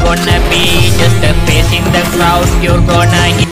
gonna be just a face in the crowd. You're gonna